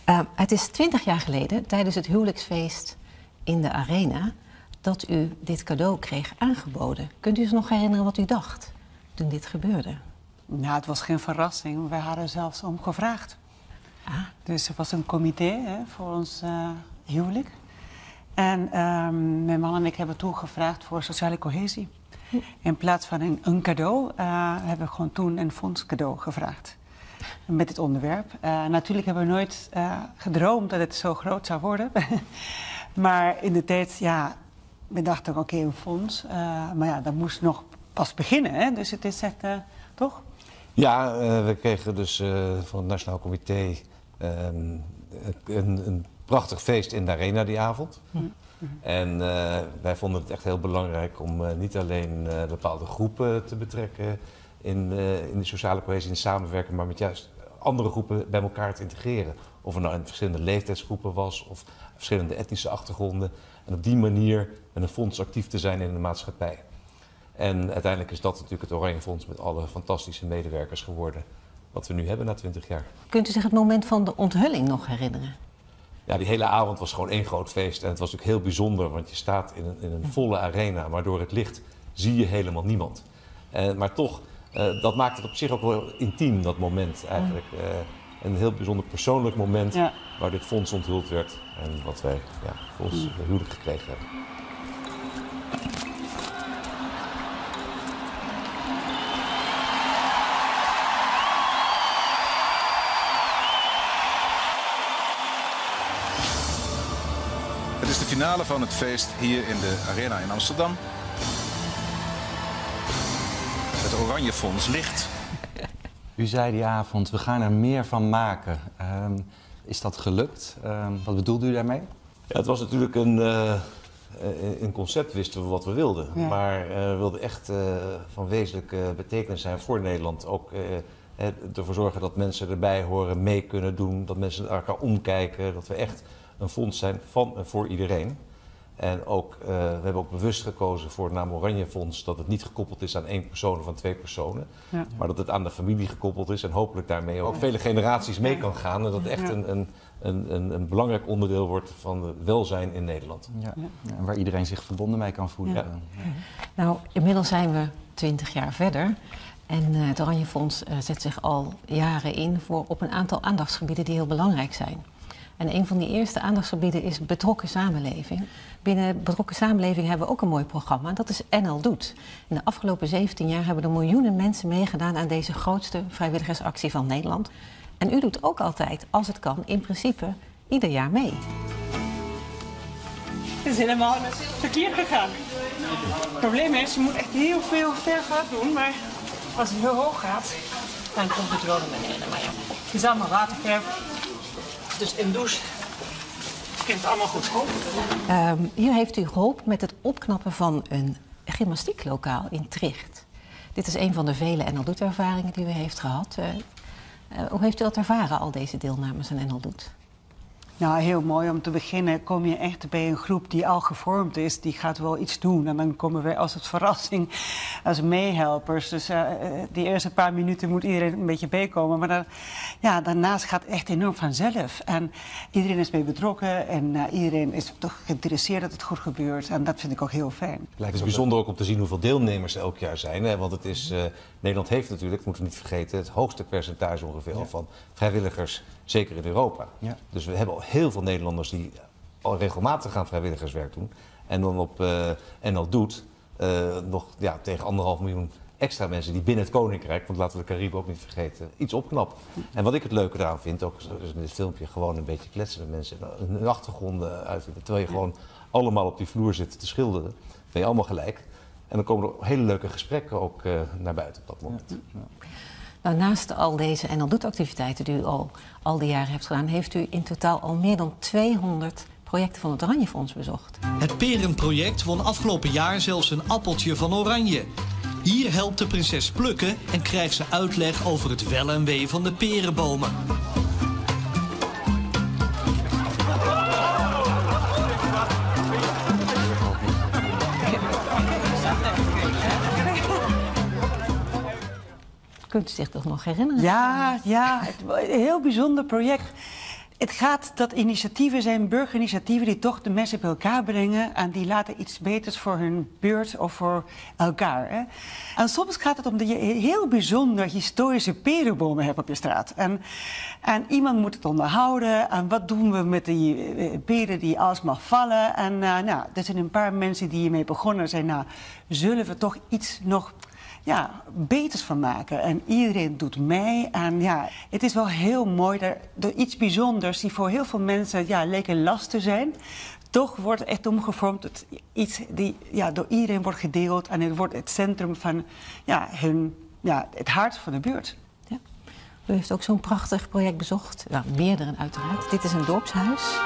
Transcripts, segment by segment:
Het is 20 jaar geleden, tijdens het huwelijksfeest in de Arena, dat u dit cadeau kreeg aangeboden. Kunt u zich nog herinneren wat u dacht toen dit gebeurde? Nou, het was geen verrassing. Wij hadden zelfs om gevraagd. Dus er was een comité voor ons huwelijk. En mijn man en ik hebben toen gevraagd voor sociale cohesie. In plaats van een cadeau hebben we gewoon toen een fonds cadeau gevraagd. Met dit onderwerp. Natuurlijk hebben we nooit gedroomd dat het zo groot zou worden. Maar in de tijd, ja, we dachten oké, een fonds. Maar ja, dat moest nog pas beginnen. Hè? Dus het is echt, toch? Ja, we kregen dus van het Nationaal Comité een prachtig feest in de Arena die avond. En wij vonden het echt heel belangrijk om niet alleen bepaalde groepen te betrekken in de sociale cohesie en samenwerken, maar met juist andere groepen bij elkaar te integreren. Of het nou in verschillende leeftijdsgroepen was of verschillende etnische achtergronden. En op die manier met een fonds actief te zijn in de maatschappij. En uiteindelijk is dat natuurlijk het Oranje Fonds met alle fantastische medewerkers geworden wat we nu hebben na 20 jaar. Kunt u zich het moment van de onthulling nog herinneren? Ja, die hele avond was gewoon één groot feest. En het was natuurlijk heel bijzonder, want je staat in een volle arena, maar door het licht zie je helemaal niemand. Maar toch, dat maakt het op zich ook wel intiem, dat moment eigenlijk. Een heel bijzonder persoonlijk moment waar dit fonds onthuld werd en wat wij voor ons huwelijk gekregen hebben. Het is de finale van het feest hier in de Arena in Amsterdam. Het Oranje Fonds ligt. U zei die avond, we gaan er meer van maken. Is dat gelukt? Wat bedoelde u daarmee? Ja, het was natuurlijk een concept, wisten we wat we wilden. Ja. Maar we wilden echt van wezenlijke betekenis zijn voor Nederland. Ook ervoor zorgen dat mensen erbij horen, mee kunnen doen. Dat mensen naar elkaar omkijken. Dat we echt een fonds zijn van en voor iedereen. En ook, we hebben ook bewust gekozen voor de naam Oranje Fonds, dat het niet gekoppeld is aan één persoon of aan twee personen. Ja. Maar dat het aan de familie gekoppeld is en hopelijk daarmee ook vele generaties mee kan gaan. En dat het echt een belangrijk onderdeel wordt van het welzijn in Nederland. Ja. Ja, waar iedereen zich verbonden mee kan voelen. Ja. Ja. Nou, inmiddels zijn we 20 jaar verder. En het Oranje Fonds zet zich al jaren in op een aantal aandachtsgebieden die heel belangrijk zijn. En een van die eerste aandachtsgebieden is betrokken samenleving. Binnen betrokken samenleving hebben we ook een mooi programma. Dat is NL Doet. In de afgelopen 17 jaar hebben er miljoenen mensen meegedaan aan deze grootste vrijwilligersactie van Nederland. En u doet ook altijd, als het kan, in principe ieder jaar mee. Het is helemaal verkeerd gegaan. Het probleem is, je moet echt heel veel verf doen, maar als het heel hoog gaat, dan komt het wel naar beneden. Maar ja, het is allemaal waterverf. Dus in douche kent het allemaal goed. Hier heeft u geholpen met het opknappen van een gymnastieklokaal in Tricht. Dit is een van de vele NL Doet-ervaringen die u heeft gehad. Hoe heeft u dat ervaren, al deze deelnemers aan NL Doet? Nou, heel mooi. Om te beginnen kom je echt bij een groep die al gevormd is. Die gaat wel iets doen. En dan komen wij als het verrassing, als meehelpers. Dus die eerste paar minuten moet iedereen een beetje bijkomen. Maar daarnaast gaat het echt enorm vanzelf. En iedereen is mee betrokken. En iedereen is toch geïnteresseerd dat het goed gebeurt. En dat vind ik ook heel fijn. Het is bijzonder ook om te zien hoeveel deelnemers er elk jaar zijn. Hè? Want het is, Nederland heeft natuurlijk, dat moeten we niet vergeten, het hoogste percentage ongeveer van vrijwilligers. Zeker in Europa. Ja. Dus we hebben al heel veel Nederlanders die al regelmatig aan vrijwilligerswerk doen. En dan op NL Doet nog tegen 1,5 miljoen extra mensen die binnen het Koninkrijk, want laten we de Cariben ook niet vergeten, iets opknappen. En wat ik het leuke eraan vind, ook dus in dit filmpje gewoon een beetje kletsen met mensen, hun achtergronden uitvinden. Terwijl je gewoon allemaal op die vloer zit te schilderen, ben je allemaal gelijk. En dan komen er hele leuke gesprekken ook naar buiten op dat moment. Ja. Nou, naast al deze NL Doet-activiteiten die u al die jaren hebt gedaan, heeft u in totaal al meer dan 200 projecten van het Oranje Fonds bezocht. Het Perenproject won afgelopen jaar zelfs een appeltje van Oranje. Hier helpt de prinses plukken en krijgt ze uitleg over het wel en wee van de perenbomen. Kunt u zich toch nog herinneren? Ja, een heel bijzonder project. Het gaat dat initiatieven zijn, burgerinitiatieven die toch de mensen bij elkaar brengen en die laten iets beters voor hun buurt of voor elkaar. Hè. En soms gaat het om dat je heel bijzonder historische perenbomen hebt op je straat. En iemand moet het onderhouden en wat doen we met die peren die alsmaar vallen. En er zijn een paar mensen die hiermee begonnen zijn, nou, zullen we toch iets nog beters van maken. En iedereen doet mee. En ja, het is wel heel mooi dat door iets bijzonders die voor heel veel mensen leek een last te zijn, toch wordt echt omgevormd tot iets die door iedereen wordt gedeeld. En het wordt het centrum van het hart van de buurt. Ja. U heeft ook zo'n prachtig project bezocht. Ja, meerdere uiteraard. Dit is een dorpshuis.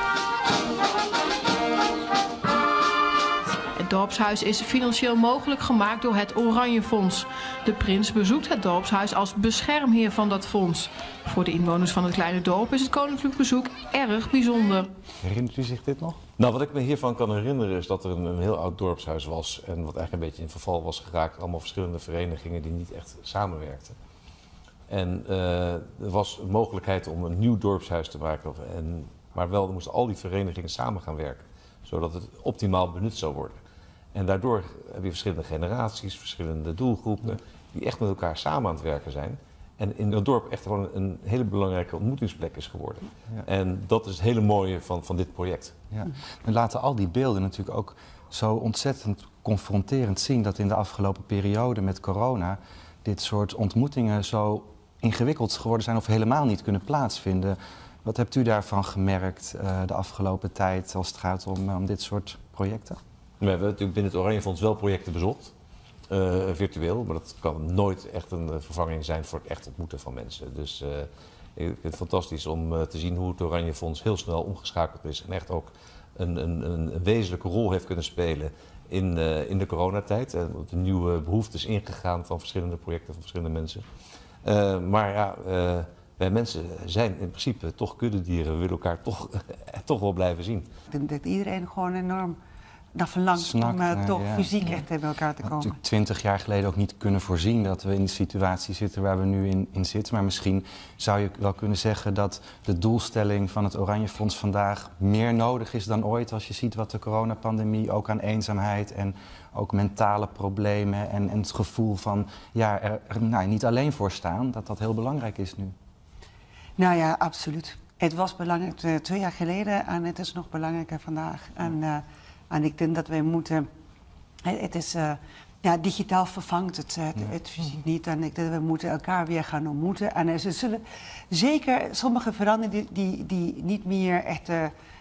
Het dorpshuis is financieel mogelijk gemaakt door het Oranje Fonds. De prins bezoekt het dorpshuis als beschermheer van dat fonds. Voor de inwoners van het kleine dorp is het koninklijk bezoek erg bijzonder. Herinnert u zich dit nog? Nou, wat ik me hiervan kan herinneren is dat er een heel oud dorpshuis was en wat eigenlijk een beetje in verval was geraakt. Allemaal verschillende verenigingen die niet echt samenwerkten. En er was een mogelijkheid om een nieuw dorpshuis te maken, maar wel moesten al die verenigingen samen gaan werken, zodat het optimaal benut zou worden. En daardoor heb je verschillende generaties, verschillende doelgroepen, die echt met elkaar samen aan het werken zijn. En in het dorp echt gewoon een hele belangrijke ontmoetingsplek is geworden. Ja. En dat is het hele mooie van dit project. Ja. We laten al die beelden natuurlijk ook zo ontzettend confronterend zien dat in de afgelopen periode met corona dit soort ontmoetingen zo ingewikkeld geworden zijn of helemaal niet kunnen plaatsvinden. Wat hebt u daarvan gemerkt de afgelopen tijd als het gaat om dit soort projecten? We hebben natuurlijk binnen het Oranje Fonds wel projecten bezocht, virtueel, maar dat kan nooit echt een vervanging zijn voor het echt ontmoeten van mensen. Dus ik vind het fantastisch om te zien hoe het Oranje Fonds heel snel omgeschakeld is en echt ook een wezenlijke rol heeft kunnen spelen in de coronatijd. De nieuwe behoeftes ingegaan van verschillende projecten, van verschillende mensen. Wij mensen zijn in principe toch kuddedieren, we willen elkaar toch wel blijven zien. Ik denk dat iedereen gewoon enorm naar verlangt om toch fysiek echt bij elkaar te komen. Natuurlijk 20 jaar geleden ook niet kunnen voorzien dat we in de situatie zitten waar we nu in zitten. Maar misschien zou je wel kunnen zeggen dat de doelstelling van het Oranje Fonds vandaag meer nodig is dan ooit. Als je ziet wat de coronapandemie ook aan eenzaamheid en ook mentale problemen en het gevoel van er niet alleen voor staan, dat heel belangrijk is nu. Nou ja, absoluut. Het was belangrijk 2 jaar geleden en het is nog belangrijker vandaag. En ik denk dat wij moeten. Het is digitaal vervangt het fysiek niet. En ik denk dat we moeten elkaar weer gaan ontmoeten. En er zullen zeker sommige veranderingen die niet meer echt.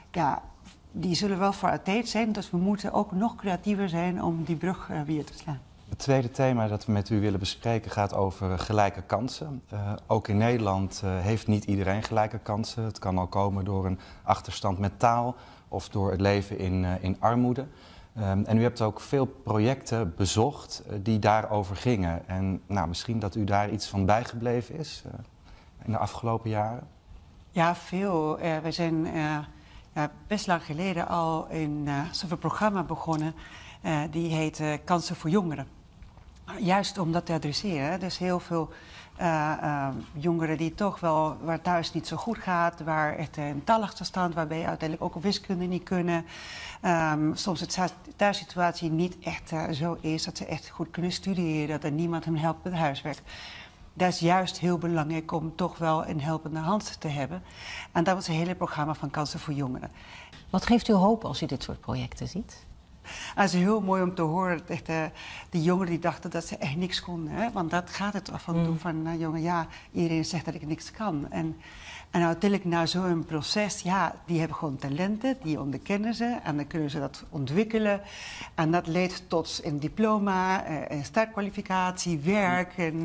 Die zullen wel voor altijd zijn. Dus we moeten ook nog creatiever zijn om die brug weer te slaan. Het tweede thema dat we met u willen bespreken gaat over gelijke kansen. Ook in Nederland heeft niet iedereen gelijke kansen. Het kan al komen door een achterstand met taal of door het leven in armoede. En u hebt ook veel projecten bezocht die daarover gingen. En misschien dat u daar iets van bijgebleven is in de afgelopen jaren? Ja, veel. We zijn best lang geleden al zo'n programma begonnen. Die heet Kansen voor Jongeren. Juist om dat te adresseren. Dus heel veel jongeren die toch wel, waar thuis niet zo goed gaat, waar echt een taalachterstand, waarbij uiteindelijk ook wiskunde niet kunnen. Soms de thuissituatie niet echt zo is dat ze echt goed kunnen studeren, dat er niemand hen helpt met huiswerk. Dat is juist heel belangrijk om toch wel een helpende hand te hebben. En dat was het hele programma van Kansen voor Jongeren. Wat geeft u hoop als u dit soort projecten ziet? Het is heel mooi om te horen dat echt, de jongeren die dachten dat ze echt niks konden. Hè? Want dat gaat het af en toe van, jongen, iedereen zegt dat ik niks kan. En uiteindelijk na zo'n proces, die hebben gewoon talenten, die onderkennen ze. En dan kunnen ze dat ontwikkelen. En dat leidt tot een diploma, een startkwalificatie, werk en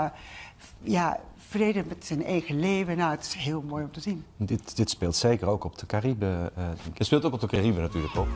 vrede met zijn eigen leven. Nou, het is heel mooi om te zien. Dit speelt zeker ook op de Cariben. Het speelt ook op de Cariben natuurlijk ook.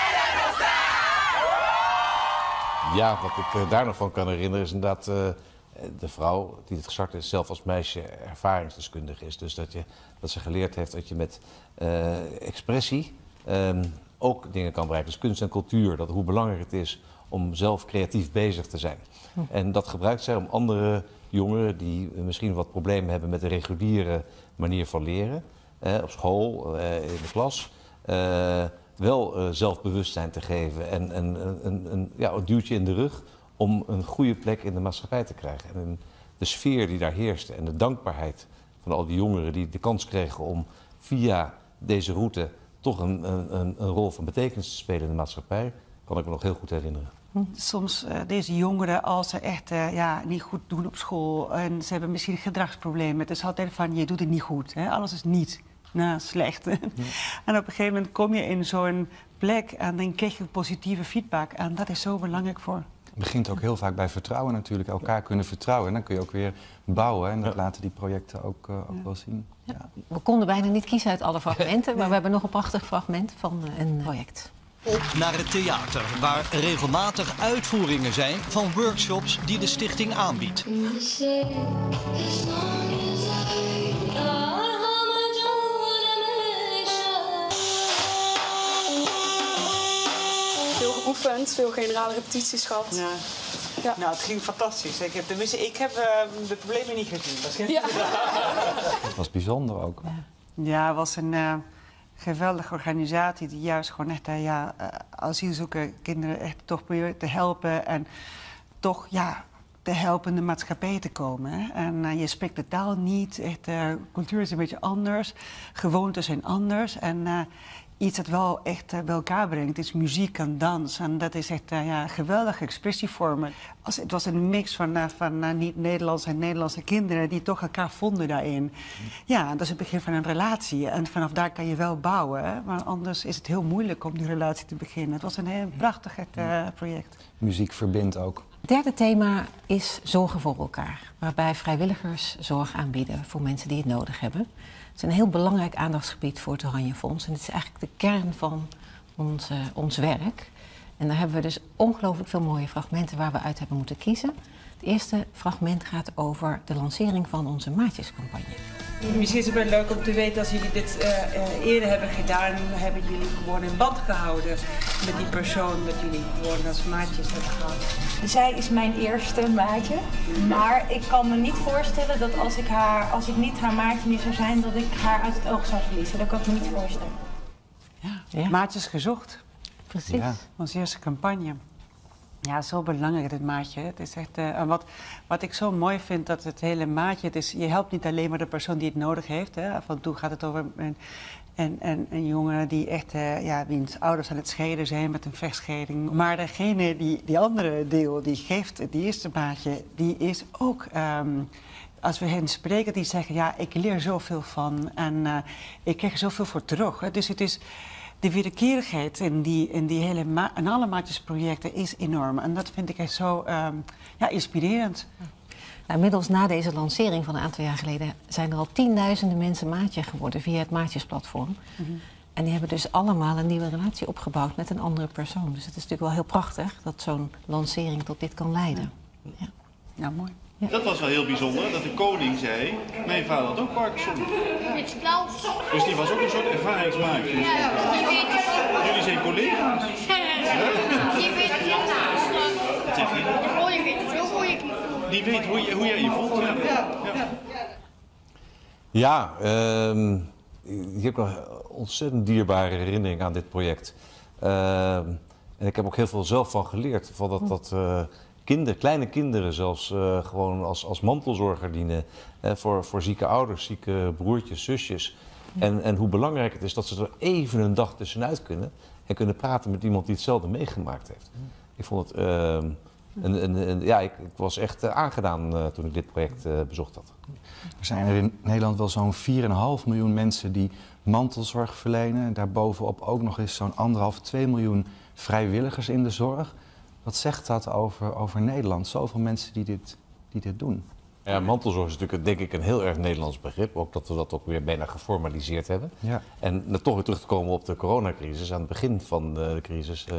Ja, wat ik daar nog van kan herinneren is inderdaad de vrouw die het gestart is zelf als meisje ervaringsdeskundige is. Dus dat ze geleerd heeft dat je met expressie ook dingen kan bereiken. Dus kunst en cultuur, hoe belangrijk het is om zelf creatief bezig te zijn. En dat gebruikt zij om andere jongeren die misschien wat problemen hebben met de reguliere manier van leren, op school, in de klas, wel zelfbewustzijn te geven en een duwtje in de rug om een goede plek in de maatschappij te krijgen. En de sfeer die daar heerste en de dankbaarheid van al die jongeren die de kans kregen om via deze route toch een rol van betekenis te spelen in de maatschappij, kan ik me nog heel goed herinneren. Soms deze jongeren, als ze echt niet goed doen op school en ze hebben misschien gedragsproblemen, het is altijd van je doet het niet goed, hè? Alles is niet slecht. Ja. En op een gegeven moment kom je in zo'n plek en dan krijg je positieve feedback en dat is zo belangrijk voor. Het begint ook heel vaak bij vertrouwen natuurlijk, elkaar kunnen vertrouwen. En dan kun je ook weer bouwen en dat laten die projecten ook wel zien. Ja. Ja. We konden bijna niet kiezen uit alle fragmenten, maar we hebben nog een prachtig fragment van een project. Op naar het theater, waar regelmatig uitvoeringen zijn van workshops die de stichting aanbiedt. Veel geoefend, veel generale repetities gehad. Ja. Ja. Nou, het ging fantastisch. Ik heb de problemen niet gezien. Ja. Het was bijzonder ook. Ja, het was een geweldige organisatie die juist gewoon echt asielzoekers, kinderen echt toch probeert te helpen en toch te helpen in de maatschappij te komen. Hè. En je spreekt de taal niet, cultuur is een beetje anders, gewoonten zijn anders en iets dat wel echt bij elkaar brengt is muziek en dans. En dat is echt geweldige expressievormen. Het was een mix van niet-Nederlandse en Nederlandse kinderen die toch elkaar vonden daarin. Ja, dat is het begin van een relatie. En vanaf daar kan je wel bouwen. Hè? Maar anders is het heel moeilijk om die relatie te beginnen. Het was een heel prachtig project. Muziek verbindt ook. Het derde thema is zorgen voor elkaar. Waarbij vrijwilligers zorg aanbieden voor mensen die het nodig hebben. Het is een heel belangrijk aandachtsgebied voor het Oranje Fonds. En het is eigenlijk de kern van ons werk. En daar hebben we dus ongelooflijk veel mooie fragmenten waar we uit hebben moeten kiezen. Het eerste fragment gaat over de lancering van onze maatjescampagne. Misschien is het wel leuk om te weten, als jullie dit eerder hebben gedaan, hebben jullie gewoon in band gehouden met die persoon dat jullie gewoon als maatjes hebben gehad. Zij is mijn eerste maatje, maar ik kan me niet voorstellen dat als ik niet haar maatje meer zou zijn, dat ik haar uit het oog zou verliezen. Dat kan ik me niet voorstellen. Ja. Maatjes gezocht. Precies. Ja. Onze eerste campagne. Ja, zo belangrijk dit maatje. Het is echt, wat ik zo mooi vind, dat het hele maatje, je helpt niet alleen maar de persoon die het nodig heeft. Hè. Af en toe gaat het over een jongen die echt, wiens ouders aan het scheiden zijn met een vechtscheiding. Maar degene die andere deel, die geeft het eerste maatje, die is ook, als we hen spreken, die zeggen, ik leer zoveel van en ik krijg er zoveel voor terug. Hè. Dus het is de wederkerigheid in alle maatjesprojecten is enorm. En dat vind ik echt zo inspirerend. Nou, inmiddels na deze lancering van een aantal jaar geleden zijn er al tienduizenden mensen maatje geworden via het maatjesplatform. Mm-hmm. En die hebben dus allemaal een nieuwe relatie opgebouwd met een andere persoon. Dus het is natuurlijk wel heel prachtig dat zo'n lancering tot dit kan leiden. Ja, mooi. Ja. Dat was wel heel bijzonder, dat de koning zei, mijn vader had ook Parkinson. Dus die was ook een soort ervaringsmaatje. Jullie zijn collega's. Die weet het heel naast. Die weet hoe jij je voelt. Ik heb nog een ontzettend dierbare herinnering aan dit project. En ik heb ook heel veel zelf van geleerd. Van dat kleine kinderen zelfs gewoon als mantelzorger dienen. Voor zieke ouders, zieke broertjes, zusjes. En hoe belangrijk het is dat ze er even een dag tussenuit kunnen. En kunnen praten met iemand die hetzelfde meegemaakt heeft. Ik vond het... ik was echt aangedaan toen ik dit project bezocht had. Er zijn er in Nederland wel zo'n 4,5 miljoen mensen die mantelzorg verlenen. Daarbovenop ook nog eens zo'n 1,5-2 miljoen vrijwilligers in de zorg. Wat zegt dat over Nederland? Zoveel mensen die dit doen. Ja, mantelzorg is natuurlijk denk ik een heel erg Nederlands begrip. Ook dat we dat ook weer bijna geformaliseerd hebben. Ja. En toch weer terug te komen op de coronacrisis. Aan het begin van de crisis,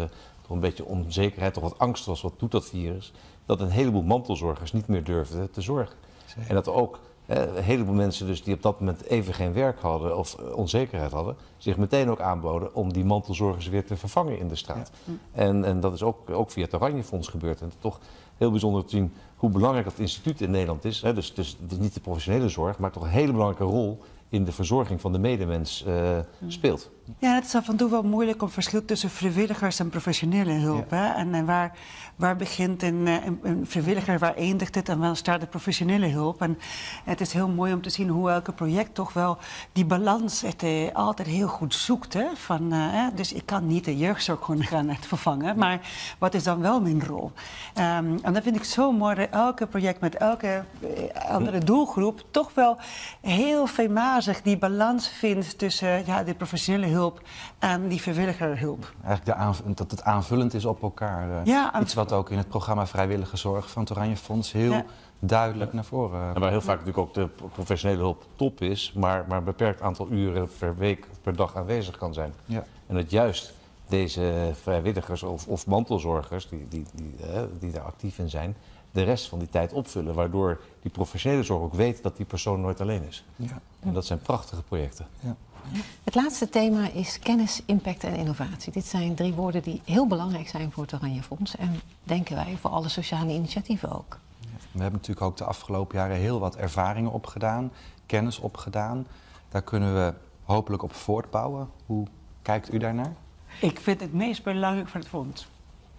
toch een beetje onzekerheid, toch wat angst was, wat doet dat virus, dat een heleboel mantelzorgers niet meer durfden te zorgen. Zeker. En dat er ook een heleboel mensen dus die op dat moment even geen werk hadden of onzekerheid hadden, zich meteen ook aanboden om die mantelzorgers weer te vervangen in de straat. Ja. En dat is ook via het Oranje Fonds gebeurd. En toch heel bijzonder te zien hoe belangrijk dat instituut in Nederland is. Dus niet de professionele zorg, maar toch een hele belangrijke rol in de verzorging van de medemens speelt. Ja, het is af en toe wel moeilijk om verschil tussen vrijwilligers en professionele hulp. Ja. Hè? En waar begint een vrijwilliger, waar eindigt het en waar start de professionele hulp? En het is heel mooi om te zien hoe elke project toch wel die balans altijd heel goed zoekt. Hè? Dus ik kan niet de jeugdzorg gewoon gaan vervangen, maar wat is dan wel mijn rol? En dat vind ik zo mooi dat elke project met elke andere doelgroep toch wel heel fijnmazig die balans vindt tussen de professionele hulp en die vrijwilligerhulp. Eigenlijk dat het aanvullend is op elkaar. Iets wat ook in het programma Vrijwillige Zorg van het Oranje Fonds heel duidelijk naar voren. En waar heel vaak natuurlijk ook de professionele hulp top is, maar een beperkt aantal uren per week, per dag aanwezig kan zijn. Ja. En dat juist deze vrijwilligers of mantelzorgers, die daar actief in zijn, de rest van die tijd opvullen, waardoor die professionele zorg ook weet dat die persoon nooit alleen is. Ja. En dat zijn prachtige projecten. Ja. Het laatste thema is kennis, impact en innovatie. Dit zijn 3 woorden die heel belangrijk zijn voor het Oranje Fonds en denken wij voor alle sociale initiatieven ook. We hebben natuurlijk ook de afgelopen jaren heel wat ervaringen opgedaan, kennis opgedaan. Daar kunnen we hopelijk op voortbouwen. Hoe kijkt u daarnaar? Ik vind het meest belangrijk voor het fonds.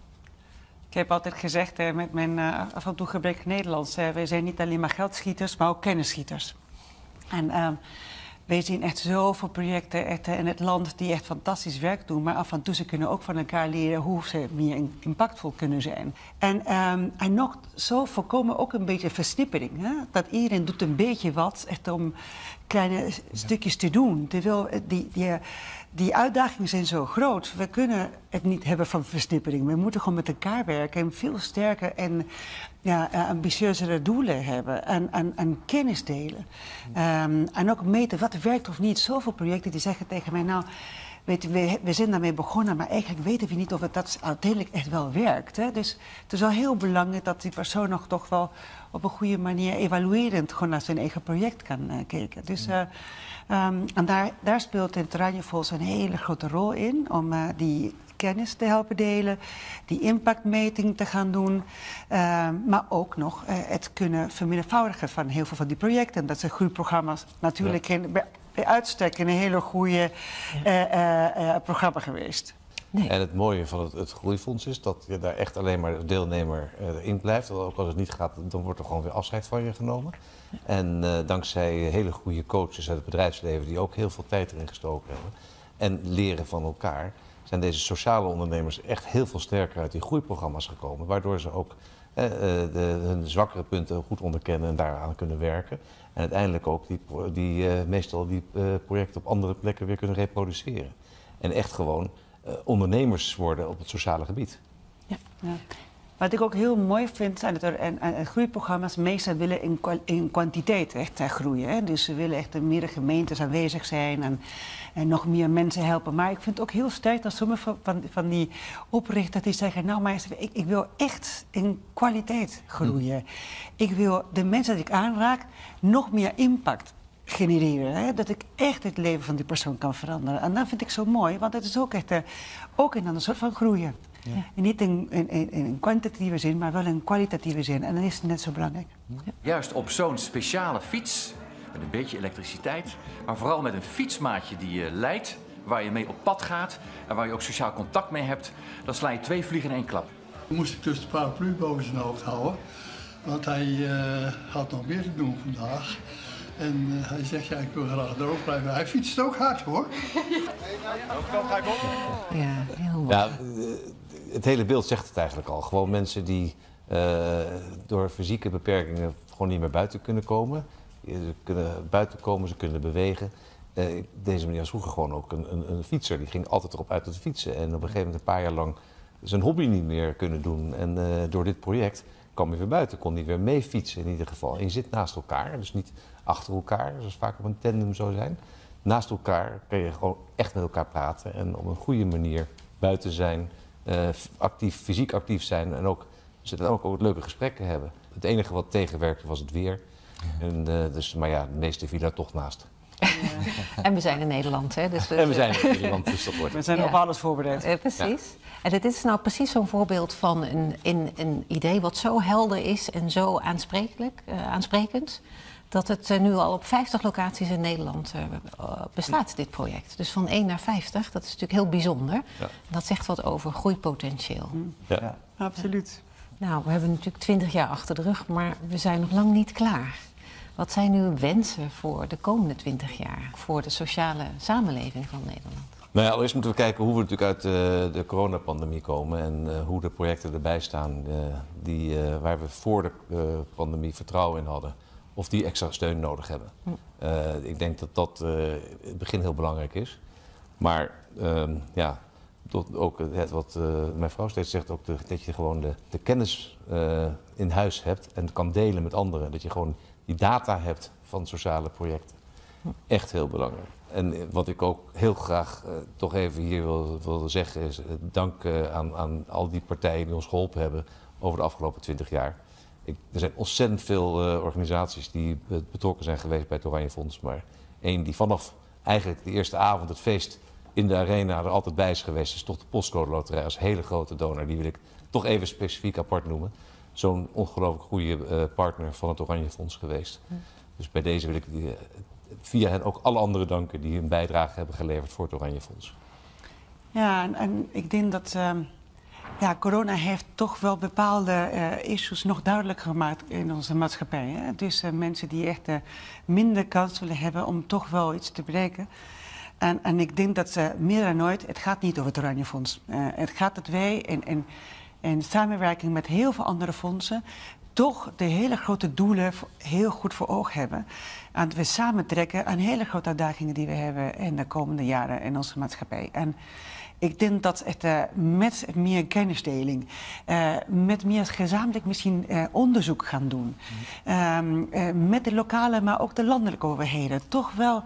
Ik heb altijd gezegd met mijn af en toe gebrek Nederlands, wij zijn niet alleen maar geldschieters, maar ook kennisschieters. En wij zien echt zoveel projecten in het land die echt fantastisch werk doen, maar af en toe ze kunnen ook van elkaar leren hoe ze meer impactvol kunnen zijn. En nog zo voorkomen ook een beetje versnippering. Hè? Dat iedereen doet een beetje wat echt om kleine stukjes te doen. Terwijl die uitdagingen zijn zo groot. We kunnen het niet hebben van versnippering. We moeten gewoon met elkaar werken en veel sterker en ambitieuzere doelen hebben en kennis delen. En ook meten wat werkt of niet. Zoveel projecten die zeggen tegen mij, nou, weet je, we zijn daarmee begonnen, maar eigenlijk weten we niet of het dat uiteindelijk echt wel werkt. Hè? Dus het is wel heel belangrijk dat die persoon nog toch wel op een goede manier evaluerend gewoon naar zijn eigen project kan kijken. Dus, en daar speelt het Oranje Fonds een hele grote rol in om die kennis te helpen delen, die impactmeting te gaan doen, maar ook nog het kunnen vermenigvoudigen van heel veel van die projecten. Dat zijn groeiprogramma's natuurlijk bij uitstek een hele goede programma geweest. Nee. En het mooie van het Groeifonds is dat je daar echt alleen maar als deelnemer in blijft. Ook als het niet gaat, dan wordt er gewoon weer afscheid van je genomen. En dankzij hele goede coaches uit het bedrijfsleven die ook heel veel tijd erin gestoken hebben en leren van elkaar, zijn deze sociale ondernemers echt heel veel sterker uit die groeiprogramma's gekomen. Waardoor ze ook hun zwakkere punten goed onderkennen en daaraan kunnen werken. En uiteindelijk ook meestal die projecten op andere plekken weer kunnen reproduceren. En echt gewoon ondernemers worden op het sociale gebied. Ja. Wat ik ook heel mooi vind aan groeiprogramma's, meestal willen in kwantiteit echt groeien. Hè? Dus ze willen echt in meerdere gemeentes aanwezig zijn en nog meer mensen helpen. Maar ik vind het ook heel sterk dat sommige van die oprichters die zeggen, nou maar ik wil echt in kwaliteit groeien. Ik wil de mensen die ik aanraak nog meer impact genereren. Hè? Dat ik echt het leven van die persoon kan veranderen. En dat vind ik zo mooi, want het is ook echt ook in een soort van groeien. Ja. En niet in kwantitatieve zin, maar wel in kwalitatieve zin. En dat is net zo belangrijk. Ja. Juist op zo'n speciale fiets, met een beetje elektriciteit, maar vooral met een fietsmaatje die je leidt, waar je mee op pad gaat en waar je ook sociaal contact mee hebt, dan sla je 2 vliegen in 1 klap. Dan moest ik dus de paraplu boven zijn hoofd houden, want hij had nog meer te doen vandaag. En hij zegt, ja, ik wil graag erop blijven. Hij fietst ook hard, hoor. Ja, heel mooi. Ja, het hele beeld zegt het eigenlijk al. Gewoon mensen die door fysieke beperkingen gewoon niet meer buiten kunnen komen. Ze kunnen buiten komen, ze kunnen bewegen. Deze meneer was vroeger gewoon ook een fietser. Die ging altijd erop uit te fietsen. En op een gegeven moment een paar jaar lang zijn hobby niet meer kunnen doen. En door dit project kwam hij weer buiten, kon hij weer mee fietsen in ieder geval. En je zit naast elkaar, dus niet achter elkaar, zoals vaak op een tandem zou zijn. Naast elkaar kun je gewoon echt met elkaar praten en op een goede manier buiten zijn, fysiek actief zijn en ook leuke gesprekken hebben. Het enige wat tegenwerkte was het weer. En, maar ja, de meeste viel daar toch naast. En we zijn in Nederland, hè? Dus en we zijn in Nederland, dus dat wordt. We zijn op alles voorbereid. Precies. Ja. En dit is nou precies zo'n voorbeeld van een idee wat zo helder is en zo aansprekend, dat het nu al op 50 locaties in Nederland bestaat, dit project. Dus van 1 naar 50, dat is natuurlijk heel bijzonder. Ja. Dat zegt wat over groeipotentieel. Ja, absoluut. Nou, we hebben natuurlijk 20 jaar achter de rug, maar we zijn nog lang niet klaar. Wat zijn uw wensen voor de komende 20 jaar, voor de sociale samenleving van Nederland? Nou ja, allereerst moeten we kijken hoe we natuurlijk uit de coronapandemie komen en hoe de projecten erbij staan waar we voor de pandemie vertrouwen in hadden. Of die extra steun nodig hebben. Ik denk dat dat in het begin heel belangrijk is. Maar ook wat mijn vrouw steeds zegt, ook dat je gewoon de kennis in huis hebt en kan delen met anderen. Dat je gewoon die data hebt van sociale projecten. Echt heel belangrijk. En wat ik ook heel graag toch even hier wil zeggen is dank aan al die partijen die ons geholpen hebben over de afgelopen 20 jaar. Er zijn ontzettend veel organisaties die betrokken zijn geweest bij het Oranje Fonds. Maar één die vanaf eigenlijk de eerste avond het feest in de arena er altijd bij is geweest, is toch de Postcode Loterij als hele grote donor. Die wil ik toch even specifiek apart noemen. Zo'n ongelooflijk goede partner van het Oranje Fonds geweest. Dus bij deze wil ik via hen ook alle anderen danken die hun bijdrage hebben geleverd voor het Oranje Fonds. Ja, en ik denk dat corona heeft toch wel bepaalde issues nog duidelijk gemaakt in onze maatschappij. Hè? Dus mensen die echt minder kans willen hebben om toch wel iets te bereiken. En ik denk dat meer dan ooit, het gaat niet over het Oranje Fonds. Het gaat dat wij in samenwerking met heel veel andere fondsen toch de hele grote doelen heel goed voor ogen hebben. En we samentrekken aan hele grote uitdagingen die we hebben in de komende jaren in onze maatschappij. En ik denk dat het met meer kennisdeling, met meer gezamenlijk misschien onderzoek gaan doen, met de lokale, maar ook de landelijke overheden, toch wel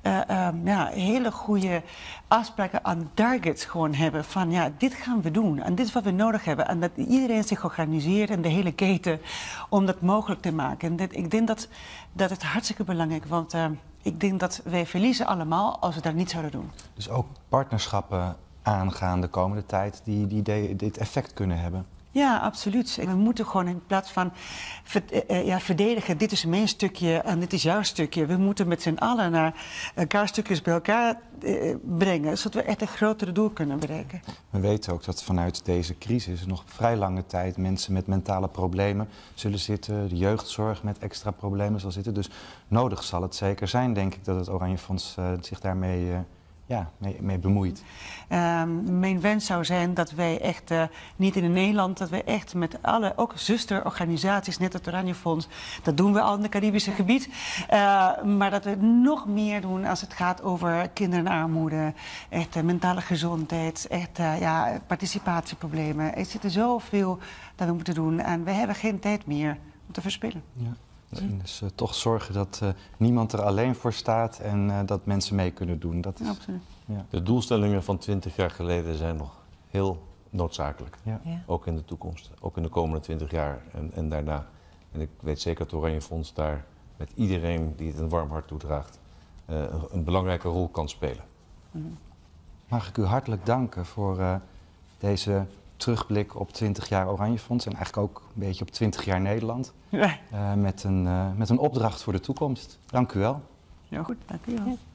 hele goede afspraken aan targets gewoon hebben van dit gaan we doen en dit is wat we nodig hebben. En dat iedereen zich organiseert en de hele keten om dat mogelijk te maken. En ik denk dat het hartstikke belangrijk is, want ik denk dat wij verliezen allemaal als we dat niet zouden doen. Dus ook partnerschappen aangaan de komende tijd die dit effect kunnen hebben. Ja, absoluut. We moeten gewoon in plaats van verdedigen, dit is mijn stukje en dit is jouw stukje. We moeten met z'n allen naar elkaar stukjes bij elkaar brengen, zodat we echt een grotere doel kunnen bereiken. We weten ook dat vanuit deze crisis nog vrij lange tijd mensen met mentale problemen zullen zitten. De jeugdzorg met extra problemen zal zitten. Dus nodig zal het zeker zijn, denk ik, dat het Oranje Fonds zich daarmee mee bemoeit. Mijn wens zou zijn dat wij echt, niet in Nederland, dat wij echt met alle, ook zusterorganisaties, net het Oranje Fonds, dat doen we al in het Caribische gebied, maar dat we nog meer doen als het gaat over kinderarmoede, echt mentale gezondheid, echt participatieproblemen. Er zit er zoveel dat we moeten doen en we hebben geen tijd meer om te verspillen. Ja. Dus toch zorgen dat niemand er alleen voor staat en dat mensen mee kunnen doen. Dat is, absoluut. Ja. De doelstellingen van 20 jaar geleden zijn nog heel noodzakelijk. Ja. Ja. Ook in de toekomst, ook in de komende 20 jaar en daarna. En ik weet zeker dat het Oranje Fonds daar met iedereen die het een warm hart toedraagt een belangrijke rol kan spelen. Mag ik u hartelijk danken voor deze terugblik op 20 jaar Oranje Fonds en eigenlijk ook een beetje op 20 jaar Nederland. Ja. Met een opdracht voor de toekomst. Dank u wel. Ja, goed, dank u wel.